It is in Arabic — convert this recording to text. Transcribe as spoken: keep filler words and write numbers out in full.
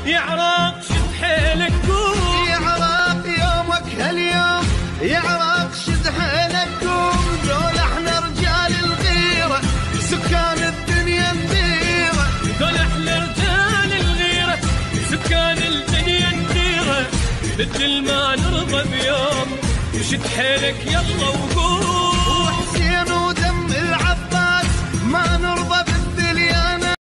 يا عراق شد حيلك قوم، يا عراق يومك هاليوم، يا عراق شد حيلك قوم. دول احنا رجال الغيرة، سكان الدنيا نديرة. دول احنا رجال الغيرة، سكان الدنيا نديرة. بدل ما نرضى بيوم، وشد حيلك يلا وقوم. وحسين ودم العباس ما نرضى